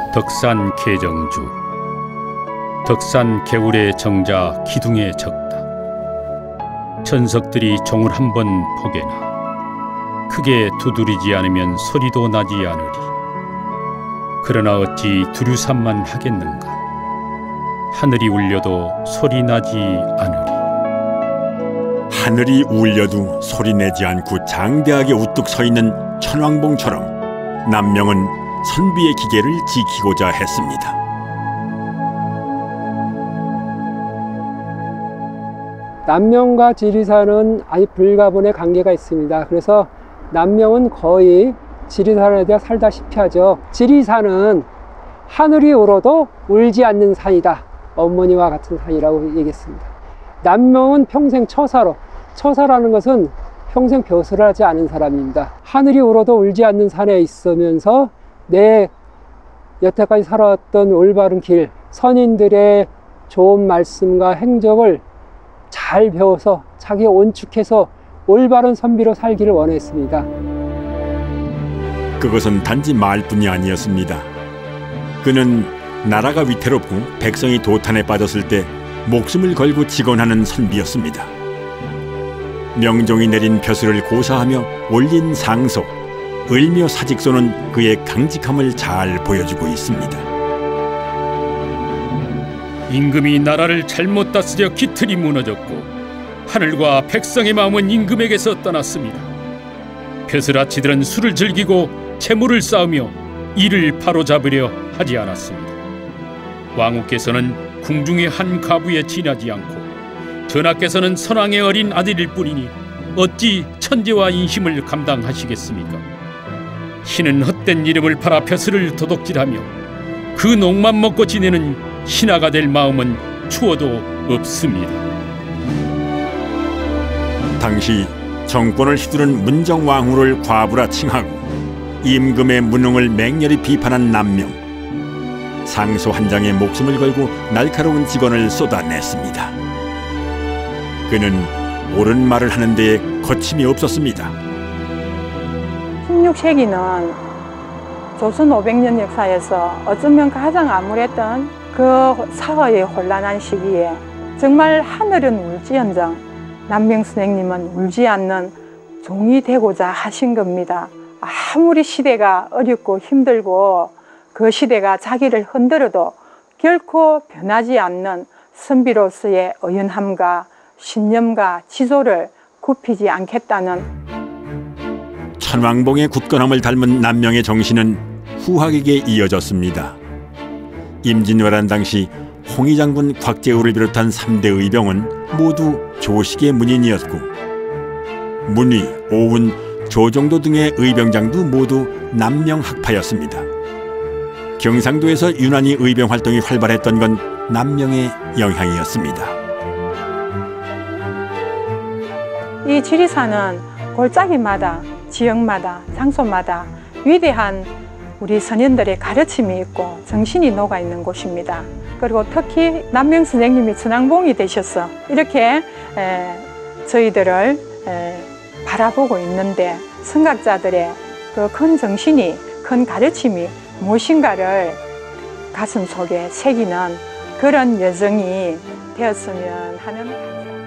덕산 개정주. 덕산 개울의 정자 기둥에 적다. 천석들이 종을 한 번 포개나 크게 두드리지 않으면 소리도 나지 않으리. 그러나 어찌 두류삼만 하겠는가. 하늘이 울려도 소리 나지 않으리. 하늘이 울려도 소리 내지 않고 장대하게 우뚝 서 있는 천왕봉처럼 남명은 선비의 기계를 지키고자 했습니다. 남명과 지리산은 아주 불가분의 관계가 있습니다. 그래서 남명은 거의 지리산에 대해 살다시피 하죠. 지리산은 하늘이 울어도 울지 않는 산이다. 어머니와 같은 산이라고 얘기했습니다. 남명은 평생 처사로, 처사라는 것은 평생 벼슬을 하지 않은 사람입니다. 하늘이 울어도 울지 않는 산에 있으면서 내 여태까지 살아왔던 올바른 길, 선인들의 좋은 말씀과 행적을 잘 배워서 자기 온축해서 올바른 선비로 살기를 원했습니다. 그것은 단지 말뿐이 아니었습니다. 그는 나라가 위태롭고 백성이 도탄에 빠졌을 때 목숨을 걸고 직언하는 선비였습니다. 명종이 내린 벼슬을 고사하며 올린 상소, 을묘 사직소는 그의 강직함을 잘 보여주고 있습니다. 임금이 나라를 잘못 다스려 기틀이 무너졌고 하늘과 백성의 마음은 임금에게서 떠났습니다. 벼슬아치들은 술을 즐기고 채무를 쌓으며 이를 바로잡으려 하지 않았습니다. 왕후께서는 궁중의 한 가부에 지나지 않고 전하께서는 선왕의 어린 아들일 뿐이니 어찌 천재와 인심을 감당하시겠습니까? 신은 헛된 이름을 팔아 벼슬을 도둑질하며 그 녹만 먹고 지내는 신하가 될 마음은 추워도 없습니다. 당시 정권을 휘두른 문정왕후를 과부라 칭하고 임금의 무능을 맹렬히 비판한 남명. 상소 한 장에 목숨을 걸고 날카로운 직언을 쏟아냈습니다. 그는 옳은 말을 하는 데에 거침이 없었습니다. 16세기는 조선 500년 역사에서 어쩌면 가장 암울했던 그 사회의 혼란한 시기에 정말 하늘은 울지언정 남명 선생님은 울지 않는 종이 되고자 하신 겁니다. 아무리 시대가 어렵고 힘들고 그 시대가 자기를 흔들어도 결코 변하지 않는 선비로서의 의연함과 신념과 지조를 굽히지 않겠다는 천왕봉의 굳건함을 닮은 남명의 정신은 후학에게 이어졌습니다. 임진왜란 당시 홍의장군 곽재우를 비롯한 3대 의병은 모두 조식의 문인이었고 문위, 오운, 조정도 등의 의병장도 모두 남명 학파였습니다. 경상도에서 유난히 의병 활동이 활발했던 건 남명의 영향이었습니다. 이 지리산은 골짜기마다, 지역마다, 장소마다 위대한 우리 선현들의 가르침이 있고 정신이 녹아있는 곳입니다. 그리고 특히 남명 선생님이 천왕봉이 되셔서 이렇게 저희들을 바라보고 있는데 선각자들의 그 큰 정신이, 큰 가르침이 무엇인가를 가슴 속에 새기는 그런 여정이 되었으면 하는